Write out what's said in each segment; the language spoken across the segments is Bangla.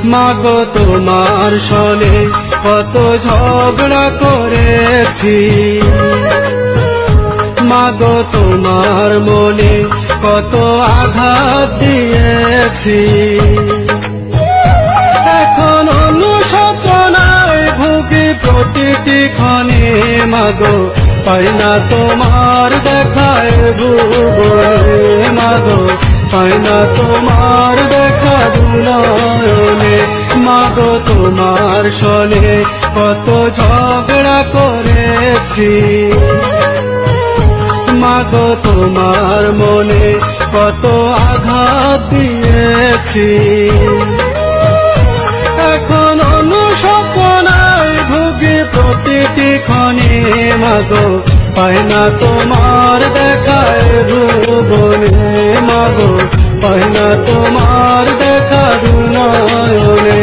মাগো তোমার সনে কত ঝগড়া করেছি, মাগো তোমার মনে কত আঘাত দিয়েছি। এখন অনুশোচনায় ভুগি প্রতিটি ক্ষণে, মাগো পাই না তোমার দেখায় ভুবনে, মাগো পাই না তোমার দেখা দুনয়নে। মাগো তোমার সনে কত ঝগড়া করেছি, মাগো তোমার মনে কত আঘাত দিয়েছি। এখন অনুশোচনায় ভুগি প্রতিটি ক্ষণে, মাগো পাই না তোমার দেখায় ভুবনে, মাগো পাই না তোমার দেখা দুনয়নে।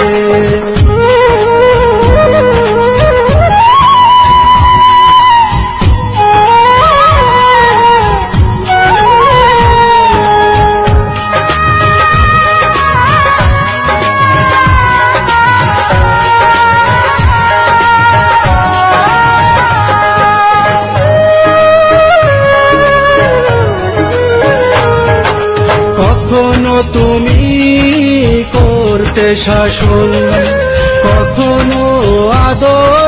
কখনো তুমি করতে শাসন, কখনো আদর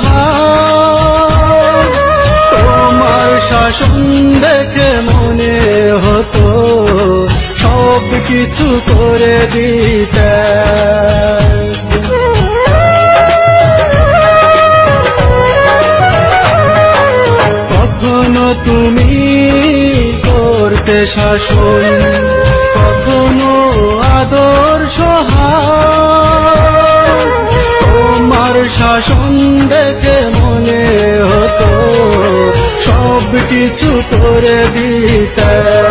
সহায়, তোমার শাসন দেখে মনে হতো সব কিছু করে দিতে। কখনো তুমি করতে শাসন, কখনো আদর সহায়, তোমার শাসন দেখে মনে হতো সব কিছু করে দিতে।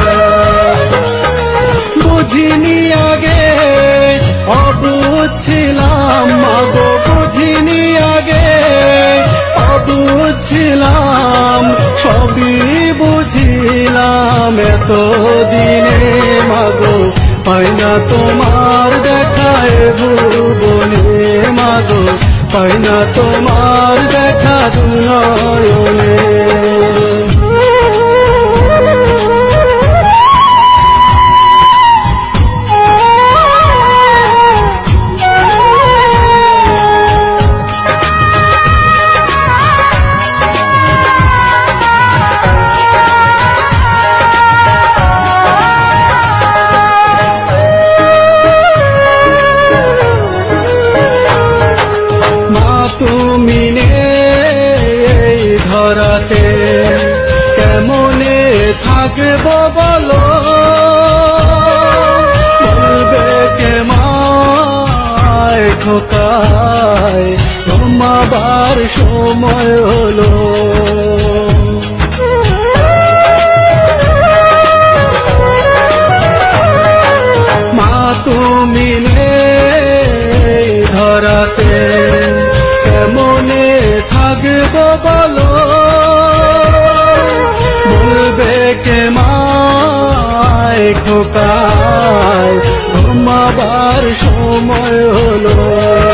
বুঝিনি আগে অবুঝ ছিলাম, মাগো বুঝিনি আগে অবুঝ ছিলাম, সবই বুঝিলাম এতদিনে। মাগো পাই না তোমার দেখায় ভুবনে, মাগো পাই না তোমার দেখা দুনয়নে। তুমি নেই ধরাতে কেমনে থাকবো বলো, বলবে কে মায় খোকায় ঘুমাবার সময় হলো। মা তুমি নেই ধরাতে কেমনে থাকবো বলো, বলবে কে মায় খোকায় ঘুমাবার সময় হলো।